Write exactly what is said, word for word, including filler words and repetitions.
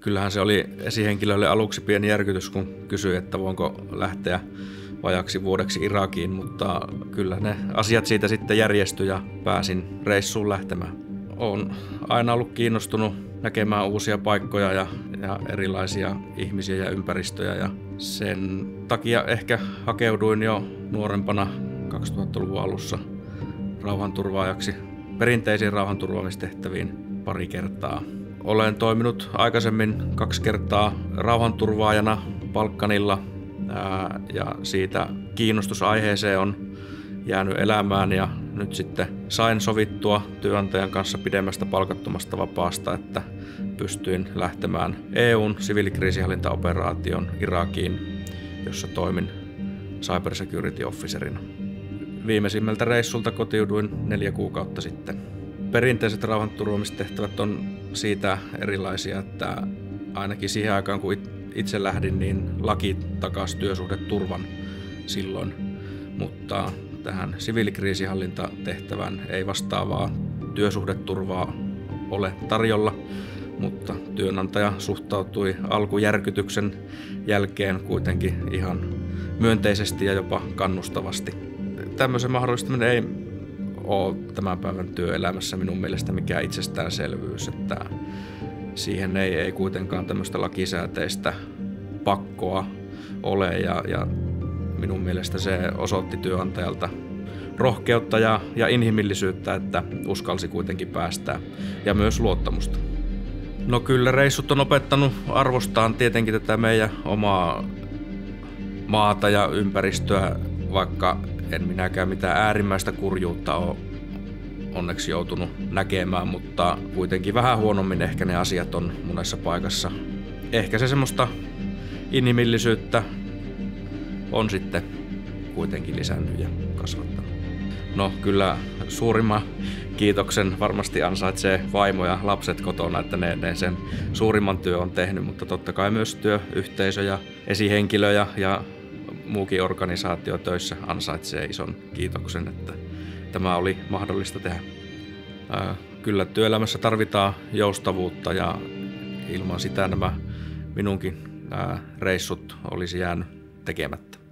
kyllähän se oli esihenkilölle aluksi pieni järkytys, kun kysyi, että voinko lähteä vajaksi vuodeksi Irakiin, mutta kyllä ne asiat siitä sitten järjestyi ja pääsin reissuun lähtemään. Olen aina ollut kiinnostunut näkemään uusia paikkoja ja, ja erilaisia ihmisiä ja ympäristöjä ja sen takia ehkä hakeuduin jo nuorempana kaksituhattaluvun alussa rauhanturvaajaksi perinteisiin rauhanturvaamistehtäviin pari kertaa. Olen toiminut aikaisemmin kaksi kertaa rauhanturvaajana Balkanilla ää, ja siitä kiinnostus aiheeseen on jäänyt elämään ja nyt sitten sain sovittua työnantajan kanssa pidemmästä palkattomasta vapaasta, että pystyin lähtemään E U:n siviilikriisinhallintaoperaation Irakiin, jossa toimin cybersecurity officerina. Viimeisimmältä reissulta kotiuduin neljä kuukautta sitten. Perinteiset rauhanturvaamistehtävät on siitä erilaisia, että ainakin siihen aikaan kun itse lähdin, niin laki takasi työsuhdeturvan silloin, mutta tähän siviilikriisinhallintatehtävään ei vastaavaa työsuhdeturvaa ole tarjolla, mutta työnantaja suhtautui alkujärkytyksen jälkeen kuitenkin ihan myönteisesti ja jopa kannustavasti. Tämmöisen mahdollistaminen ei ole tämän päivän työelämässä minun mielestä mikään itsestäänselvyys, että siihen ei, ei kuitenkaan tämmöistä lakisääteistä pakkoa ole ja, ja minun mielestä se osoitti työnantajalta rohkeutta ja, ja inhimillisyyttä, että uskalsi kuitenkin päästää ja myös luottamusta. No kyllä reissut on opettanut arvostaan tietenkin tätä meidän omaa maata ja ympäristöä, vaikka en minäkään mitään äärimmäistä kurjuutta ole onneksi joutunut näkemään, mutta kuitenkin vähän huonommin ehkä ne asiat on monessa paikassa. Ehkä se semmoista inhimillisyyttä on sitten kuitenkin lisännyt ja kasvattanut. No kyllä suurimman kiitoksen varmasti ansaitsee vaimo ja lapset kotona, että ne, ne sen suurimman työ on tehnyt, mutta totta kai myös työyhteisö ja esihenkilö ja, ja muukin organisaatio töissä ansaitsee ison kiitoksen, että tämä oli mahdollista tehdä. Ää, kyllä työelämässä tarvitaan joustavuutta ja ilman sitä nämä minunkin ää, reissut olisi jäänyt tekemättä.